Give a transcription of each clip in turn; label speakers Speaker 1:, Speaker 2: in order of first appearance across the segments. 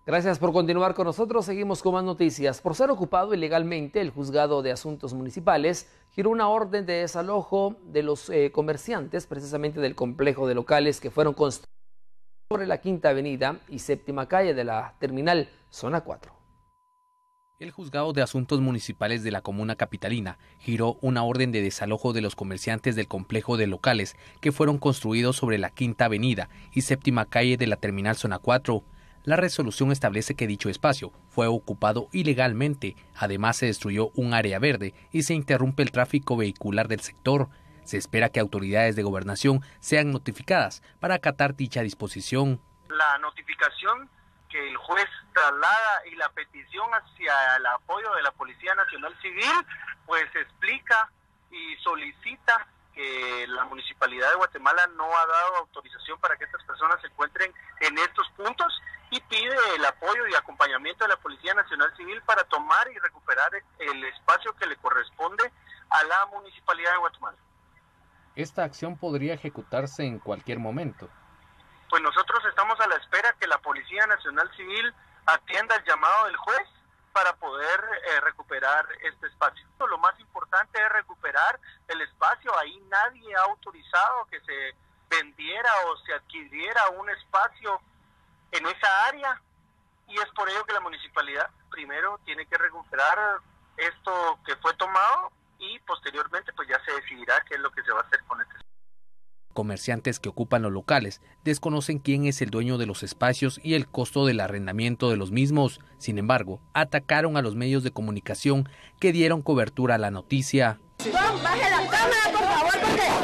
Speaker 1: Gracias por continuar con nosotros. Seguimos con más noticias. Por ser ocupado ilegalmente, el Juzgado de Asuntos Municipales giró una orden de desalojo de los comerciantes, precisamente del complejo de locales que fueron construidos sobre la Quinta Avenida y Séptima Calle de la terminal Zona 4.
Speaker 2: El Juzgado de Asuntos Municipales de la Comuna Capitalina giró una orden de desalojo de los comerciantes del complejo de locales que fueron construidos sobre la Quinta Avenida y Séptima Calle de la terminal Zona 4. La resolución establece que dicho espacio fue ocupado ilegalmente, además se destruyó un área verde y se interrumpe el tráfico vehicular del sector. Se espera que autoridades de gobernación sean notificadas para acatar dicha disposición.
Speaker 3: La notificación que el juez traslada y la petición hacia el apoyo de la Policía Nacional Civil, pues explica y solicita que la Municipalidad de Guatemala no ha dado autorización para que estas personas se encuentren en estos puntos y pide el apoyo y acompañamiento de la Policía Nacional Civil para tomar y recuperar el espacio que le corresponde a la Municipalidad de Guatemala.
Speaker 2: ¿Esta acción podría ejecutarse en cualquier momento?
Speaker 3: Pues nosotros estamos a la espera que la Policía Nacional Civil atienda el llamado del juez para poder recuperar este espacio. Lo más importante es recuperar el espacio. Ahí nadie ha autorizado que se vendiera o se adquiriera un espacio en esa área y es por ello que la municipalidad primero tiene que recuperar esto que fue tomado y posteriormente pues ya se decidirá qué es lo que se va a hacer con este espacio.
Speaker 2: Comerciantes que ocupan los locales desconocen quién es el dueño de los espacios y el costo del arrendamiento de los mismos. Sin embargo, atacaron a los medios de comunicación que dieron cobertura a la noticia.
Speaker 4: Baje la cámara, por favor,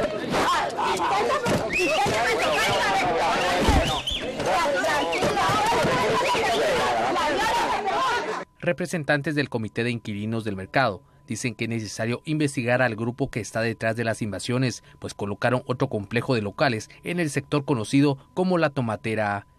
Speaker 2: Representantes del Comité de Inquilinos del Mercado dicen que es necesario investigar al grupo que está detrás de las invasiones, pues colocaron otro complejo de locales en el sector conocido como La Tomatera.